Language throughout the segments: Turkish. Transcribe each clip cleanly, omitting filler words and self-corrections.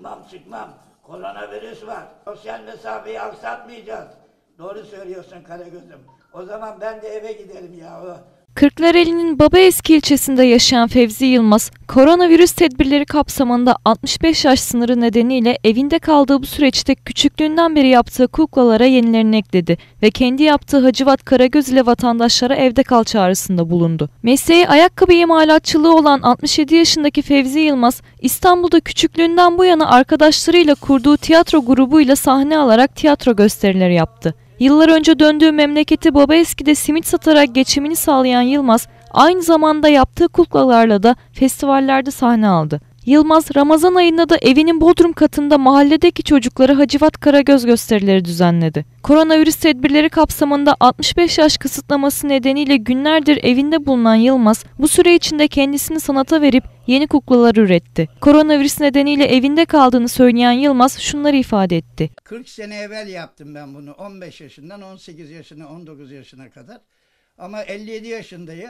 çıkmam. Koronavirüs var. Sosyal mesafeyi aksatmayacağız. Doğru söylüyorsun Karagöz'üm. O zaman ben de eve giderim yahu. Kırklareli'nin Babaeski ilçesinde yaşayan Fevzi Yılmaz, koronavirüs tedbirleri kapsamında 65 yaş sınırı nedeniyle evinde kaldığı bu süreçte küçüklüğünden beri yaptığı kuklalara yenilerini ekledi ve kendi yaptığı Hacivat Karagöz ile vatandaşlara evde kal çağrısında bulundu. Mesleği ayakkabı imalatçılığı olan 67 yaşındaki Fevzi Yılmaz, İstanbul'da küçüklüğünden bu yana arkadaşlarıyla kurduğu tiyatro grubuyla sahne alarak tiyatro gösterileri yaptı. Yıllar önce döndüğü memleketi Babaeski'de simit satarak geçimini sağlayan Yılmaz, aynı zamanda yaptığı kuklalarla da festivallerde sahne aldı. Yılmaz, Ramazan ayında da evinin bodrum katında mahalledeki çocuklara Hacivat Karagöz gösterileri düzenledi. Koronavirüs tedbirleri kapsamında 65 yaş kısıtlaması nedeniyle günlerdir evinde bulunan Yılmaz, bu süre içinde kendisini sanata verip yeni kuklalar üretti. Koronavirüs nedeniyle evinde kaldığını söyleyen Yılmaz şunları ifade etti. 40 sene evvel yaptım ben bunu. 15 yaşından 18 yaşına, 19 yaşına kadar. Ama 57 yaşındayım.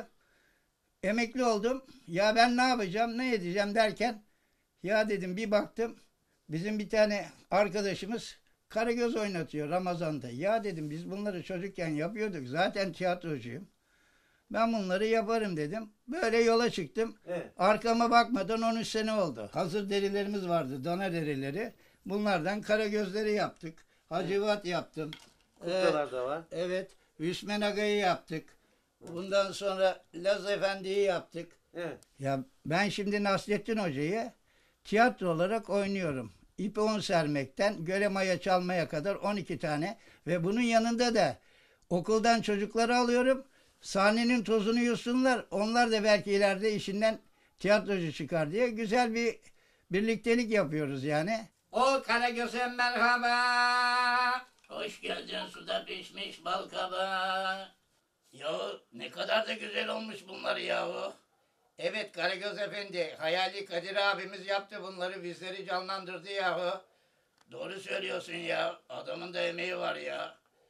Emekli oldum. Ya ben ne yapacağım, ne edeceğim derken ya dedim bir baktım bizim bir tane arkadaşımız Karagöz oynatıyor Ramazan'da. Ya dedim biz bunları çocukken yapıyorduk. Zaten tiyatrocuyum. Ben bunları yaparım dedim. Böyle yola çıktım. Evet. Arkama bakmadan 13 sene oldu. Hazır derilerimiz vardı, dana derileri. Bunlardan Karagözleri yaptık. Hacivat yaptım. Kuklalar da var. Evet. Hüsmen Aga'yı yaptık. Bundan sonra Laz Efendi'yi yaptık. Evet. Ya ben şimdi Nasrettin Hoca'yı tiyatro olarak oynuyorum. İpi 10 sermekten göle maya çalmaya kadar 12 tane ve bunun yanında da okuldan çocukları alıyorum. Sahnenin tozunu yutsunlar. Onlar da belki ileride işinden tiyatrocu çıkar diye güzel bir birliktelik yapıyoruz yani. O Karagöz'e merhaba. Hoş geldin suda pişmiş bal kabağı. Yahu ne kadar da güzel olmuş bunlar yahu. Evet Karagöz Efendi, Hayali Kadir abimiz yaptı bunları, bizleri canlandırdı yahu. Doğru söylüyorsun ya. Adamın da emeği var ya.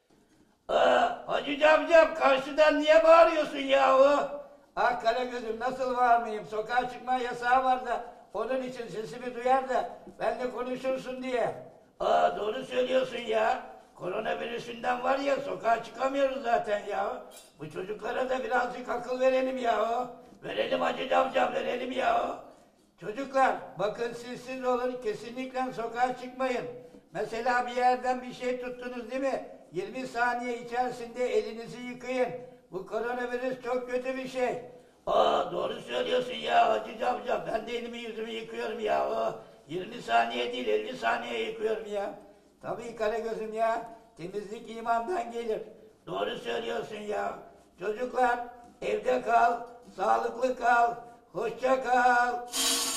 Hacı Camcam karşıdan niye bağırıyorsun yahu? Ah Karagöz'üm nasıl bağırmayayım? Sokağa çıkma yasağı var da onun için sesimi duyar da benimle konuşursun diye. Doğru söylüyorsun ya. Koronavirüsünden var ya sokağa çıkamıyoruz zaten ya. Bu çocuklara da birazcık akıl verelim ya. Verelim Hacı Camcam verelim ya. Çocuklar bakın siz olun kesinlikle sokağa çıkmayın. Mesela bir yerden bir şey tuttunuz değil mi? 20 saniye içerisinde elinizi yıkayın. Bu koronavirüs çok kötü bir şey. Doğru söylüyorsun ya Hacı Camcam. Ben de elimi yüzümü yıkıyorum ya. 20 saniye değil 50 saniye yıkıyorum ya. Tabii Karagöz'üm ya. Temizlik imandan gelir. Doğru söylüyorsun ya. Çocuklar evde kal, sağlıklı kal, hoşça kal.